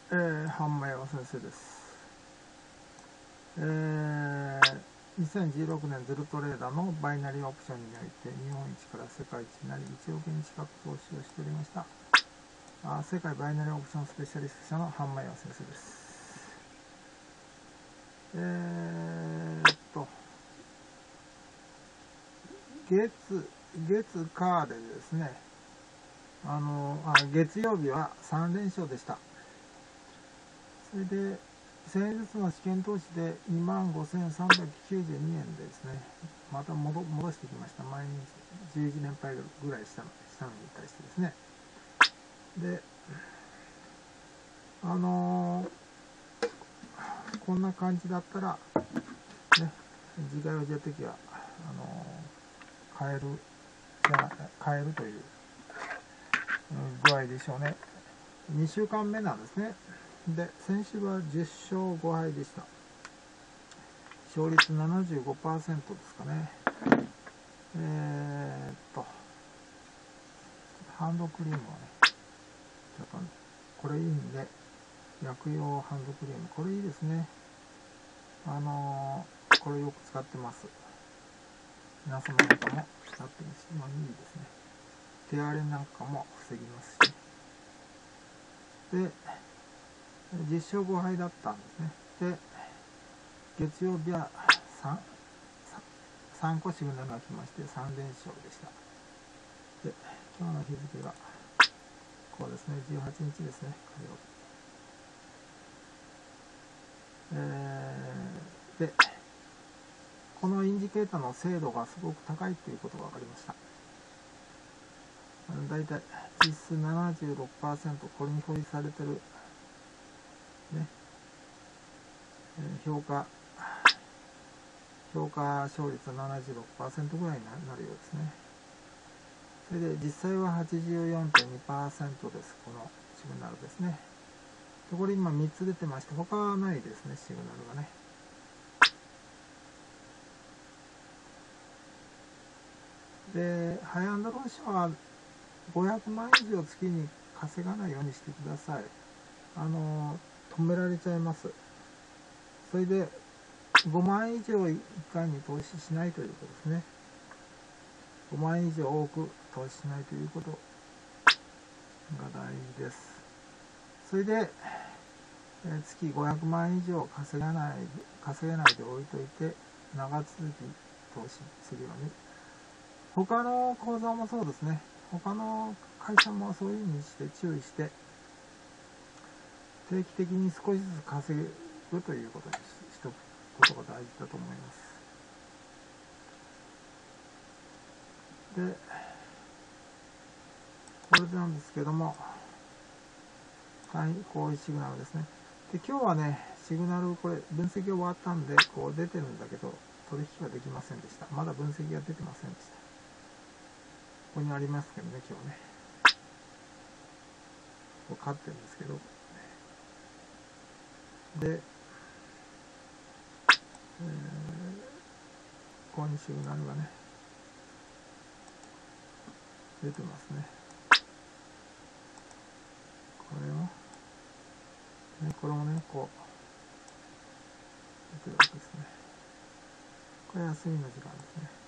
半前は先生です。2016年ゼロトレーダーのバイナリーオプションにおいて日本一から世界一になり1億円近く投資をしておりました。世界バイナリーオプションスペシャリスト者の半前は先生です。月火でですね、月曜日は3連勝でした。それで先日の試験投資で25,392円でですね、また戻してきました。毎日11連敗ぐらいしたのに対してですね。で、こんな感じだったら、ね、自家用自的は、買えるという具合でしょうね。2週間目なんですね。で、先週は10勝5敗でした。勝率 75% ですかね。ハンドクリームはね、ちょっとこれいいんで、薬用ハンドクリーム、これいいですね。これよく使ってます。皆様方も使ってるし、いいですね。手荒れなんかも防ぎますし。で、10勝5敗だったんですね。で、月曜日は3個シグナルが来まして3連勝でした。で、今日の日付がこうですね、18日ですね、火曜日。で、このインジケーターの精度がすごく高いということが分かりました。だいたい実質 76%、これに表示されてる、ね、評価勝率は 76% ぐらいになるようですね。それで実際は 84.2% です。このシグナルですね。これ今3つ出てまして、他はないですね、シグナルがね。で、ハイアンドローシは500万以上月に稼がないようにしてください。止められちゃいます。それで、5万以上1回に投資しないということですね。5万以上多く投資しないということが大事です。それで、月500万以上稼げないで置いといて、長続き投資するように。他の口座もそうですね。他の会社もそういうふうにして注意して、定期的に少しずつ稼ぐということにしておくことが大事だと思います。で、これなんですけども、はい、こういうシグナルですね。で、今日はね、シグナル、これ、分析終わったんで、こう出てるんだけど、取引ができませんでした。まだ分析が出てませんでした。ここにありますけどね、今日ね。こう勝ってるんですけど。で、ここにシグナルがね、出てますね。これもね、こう、出てるわけですね。これ休みの時間ですね。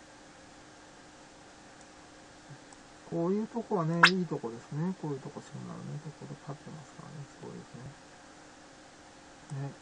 こういうとこはね、いいとこですね。こういうとこシグナルね、とこで勝ってますからね、すごいですね。ね。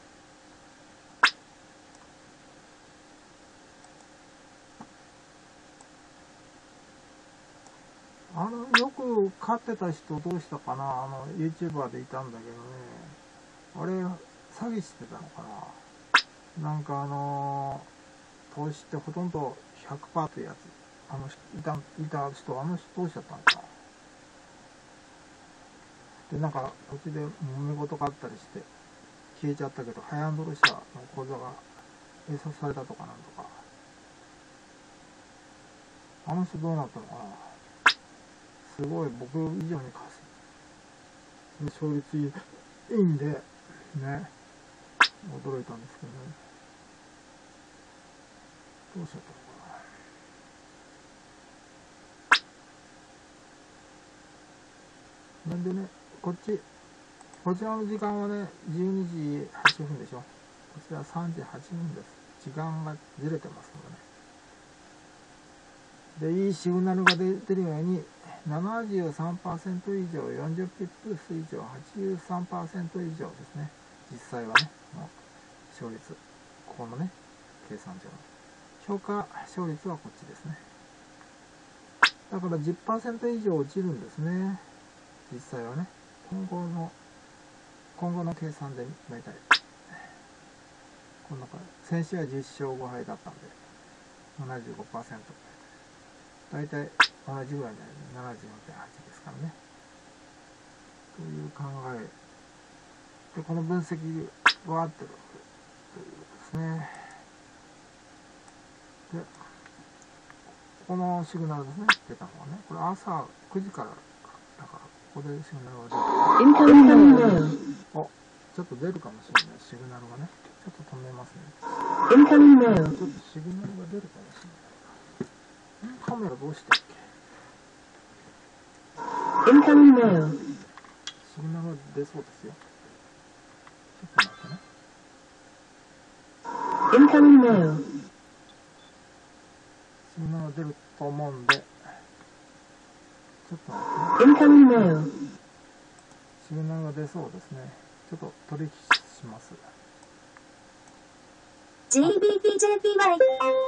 よく飼ってた人どうしたかな、YouTuber でいたんだけどね、あれ、詐欺してたのかな。なんか投資ってほとんど 100% ってやつ、いた人、どうしちゃったのかな。で、なんか、途中で揉め事があったりして、消えちゃったけど、ハイアンドロ社の口座が閉鎖されたとかなんとか。あの人どうなったのかな。すごい、僕以上に勝率いいんで、ね、驚いたんですけどね。どうしちゃったのかな。なんでね、こっち、 こちらの時間はね、12時8分でしょ。こちら3時8分です。時間がずれてますのでね。で、いいシグナルが出てるように、73% 以上、40ピップス以上、83% 以上ですね。実際はね、の勝率。ここのね、計算上の。評価勝率はこっちですね。だから 10% 以上落ちるんですね。実際はね。今後の計算で大体、こんな感じ。先週は10勝5敗だったんで、75%。大体同じぐらいになる 74.8 ですからね。という考え。で、この分析は合ってるということですね。で、このシグナルですね。出たのはね。これ朝9時からだから、ここでシグナルが出てる。お、ちょっと出るかもしれない。シグナルがね。ちょっと止めますね。ちょっとシグナルが出るかもしれない。カメラどうしてっけ？シグナルが出そうですよ。ちょっと待ってね。シグナルが出ると思うんで、ちょっと待ってね。シグナルが出そうですね。ちょっと取引します。 GBPJPY。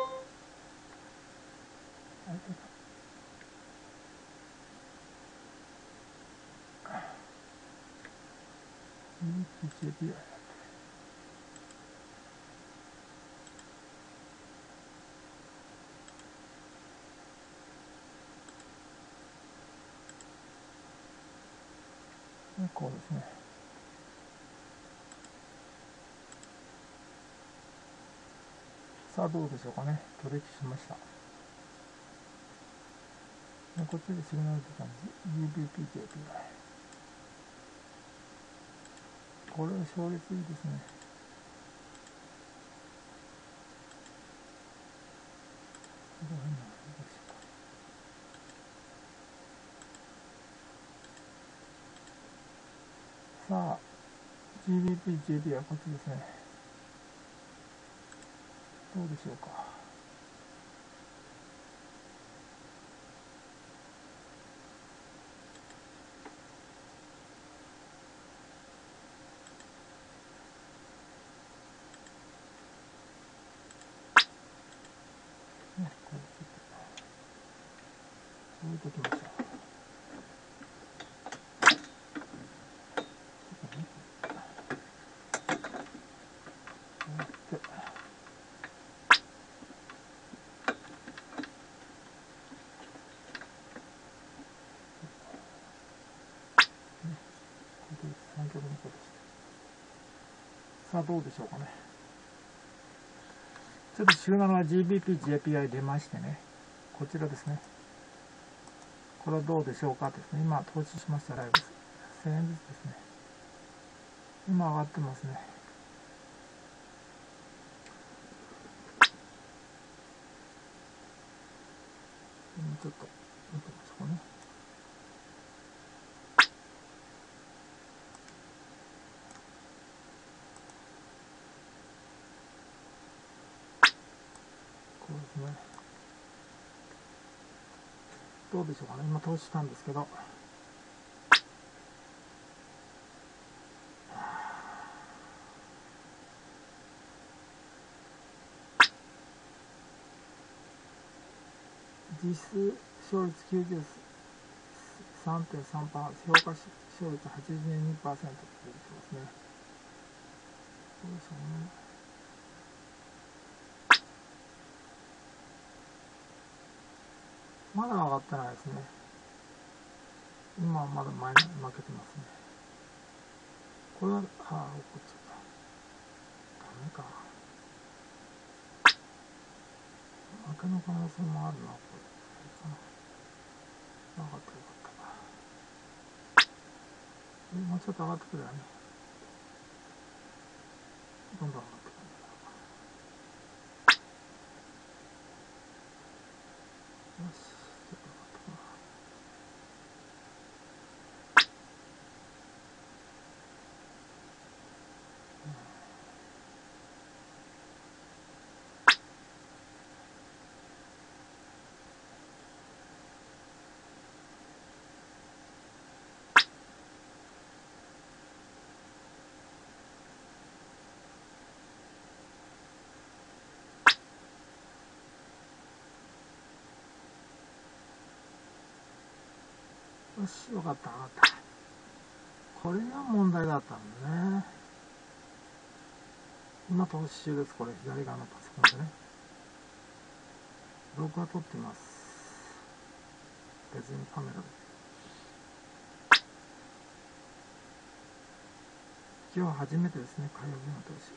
GBPJPY。こうですね。さあどうでしょうかね。取引しました。こっちでシグナル出たんです。GBPJPY。これは勝率いいですね。さあ、GBPJP はこっちですね。どうでしょうか。ね、これちょっと置いときましょう。さあどうでしょうかね。ちょっとシグナルは GBPJPI 出ましてね。こちらですね。これはどうでしょうかですね。今投資しましたライブです。1000円ずつですね。今上がってますね。ちょっと見てみましょうかね。こうですね。どうでしょうかね。今投資したんですけど。実質勝率 93.3%、評価勝率 82% と出てますね。どうでしょうね。まだ上がってないですね。今はまだ前に負けてますね。これは、怒っちゃった。ダメか。負けの可能性もあるな、これ。上がってよかった。もうちょっと上がってくれよね。どんどん上がってくる。よし。ちょっと上がってくな。 よし、よかった、よかった。これが問題だったんだね。今投資中です。これ左側のパソコンでね。録画撮っています。別にカメラで。今日初めてですね、火曜日の投資。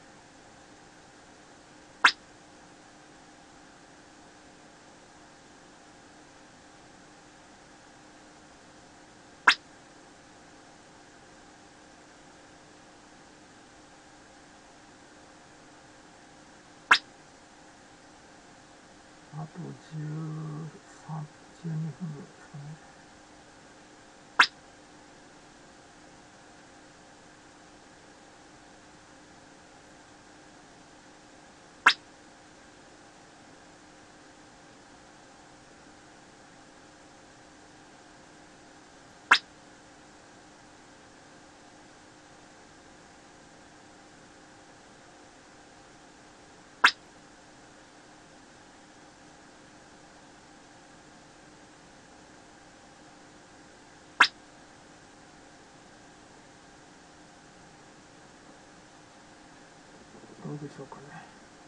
あと13、12分ですかね。どうでしょうかね。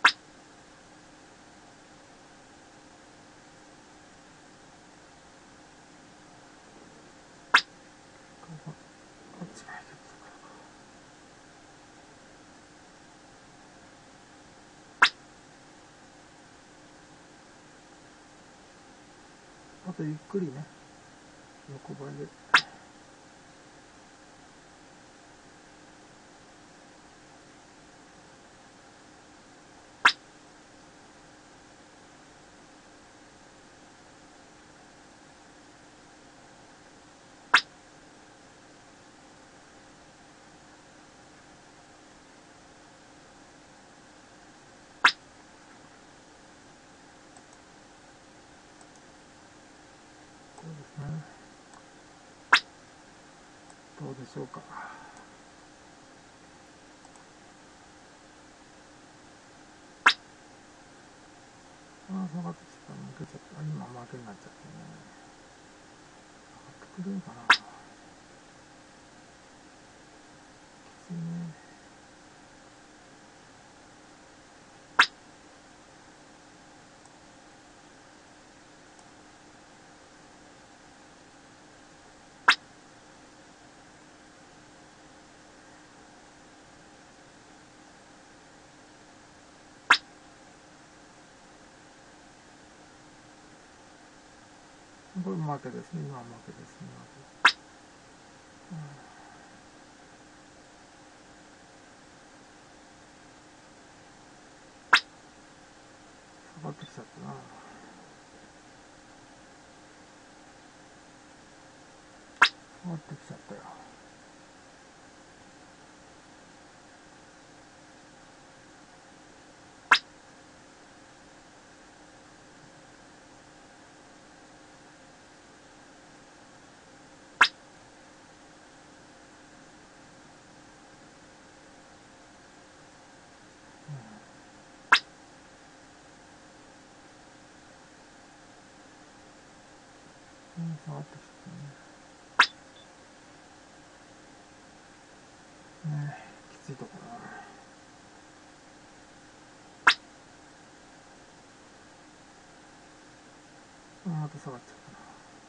こっちがいいけど。あとゆっくりね、横ばいで。そうですね。どうでしょうか。ああ、下がってきた。負けちゃった。今負けになっちゃってね。上がってくれるかな。きついね。これ負けですね。今は負けですね。下がってきちゃったな。下がってきちゃったよ。下がってきちゃったね。ねえ、きついところだな。また下がっちゃったな。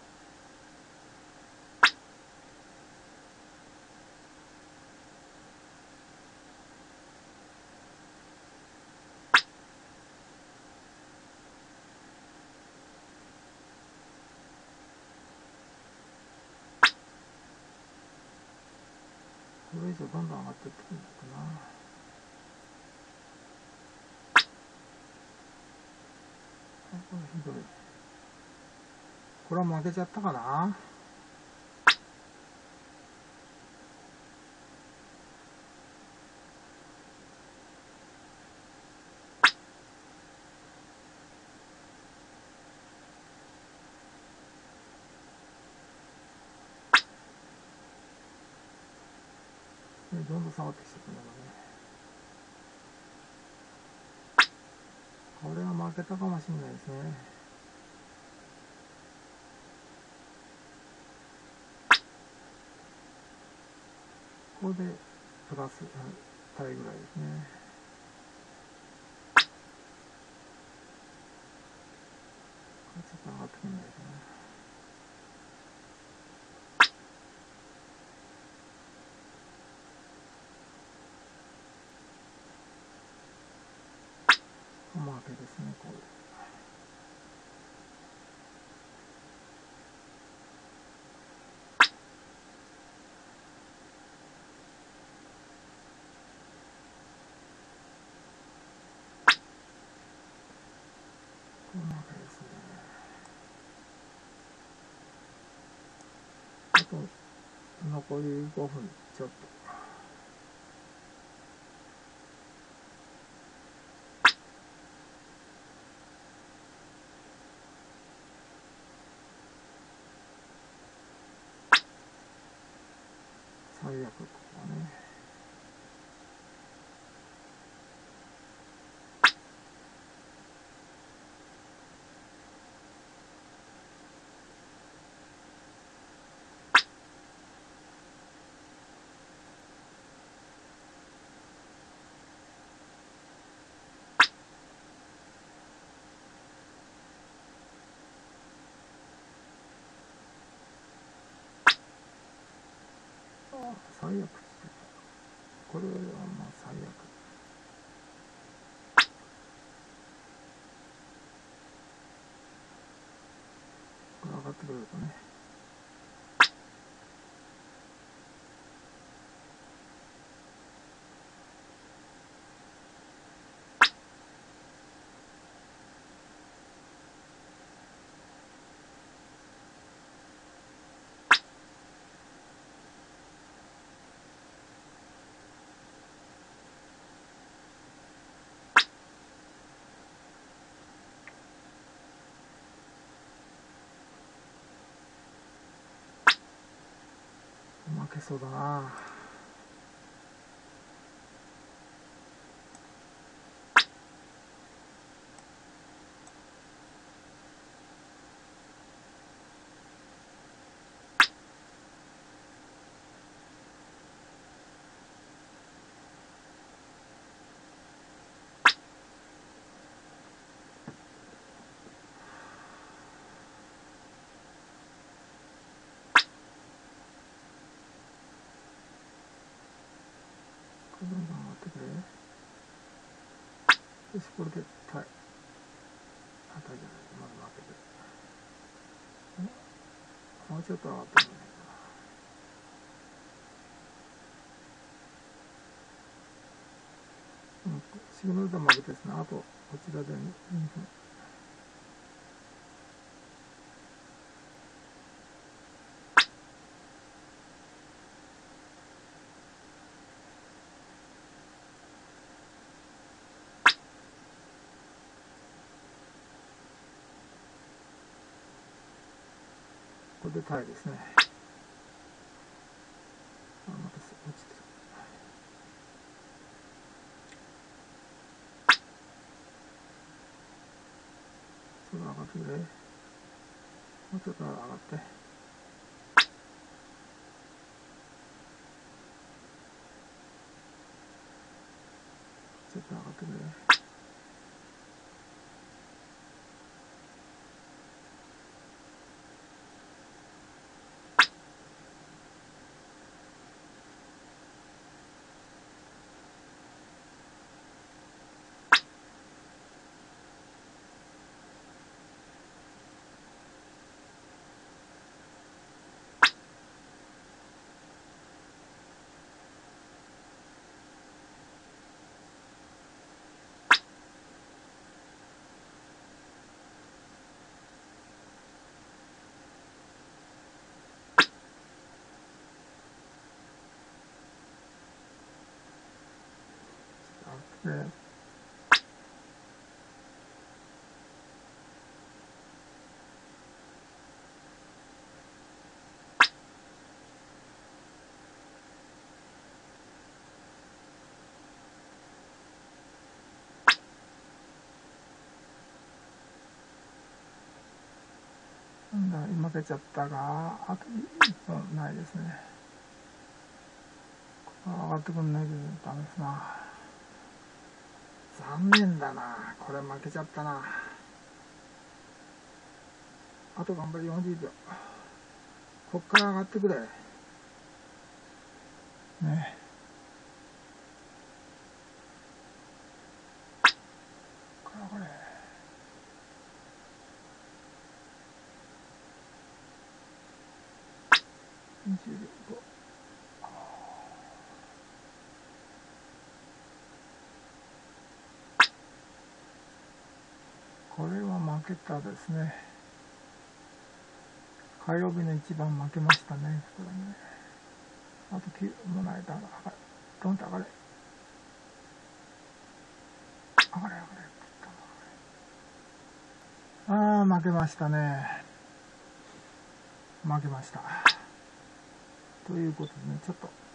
これ以上どんどん上がっていってくるんだったな。これひどい。これは負けちゃったかな。どんどん下がってきちゃったんだからね。これは負けたかもしれないですね。 こでプラスタイぐらいですね。ちょっと上がってくんないかな。おまけですね、これ。おまけですね。あと残り5分ちょっと。最悪ここはね。最悪ってこれはまあ最悪。これ上がってくるとね。負けそうだな。どんどん上がってくれ。よし、これでタイ。あ、タイじゃない。まだ負けてる。もうちょっと上がってくれないかな。シグナルで負けてですね。あと、こちらで2分。これでタイですね。あ、また落ちてる。それ上がってくれ。もうちょっと上がって。ちょっと上がってくれ。で、負けちゃったが、あと1分ないですね。 上がってくんないけどダメですな。残念だな。これ負けちゃったな。あと頑張り40秒。こっから上がってくれ。ね。これこれ。25。これは負けたですね。火曜日の一番負けましたね。これね。あと9もないだろ。ドンと上がれ。上がれ上がれ。ああ、負けましたね。負けました。ということでね、ちょっと